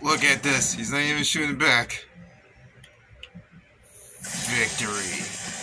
Look at this. He's not even shooting back. Victory.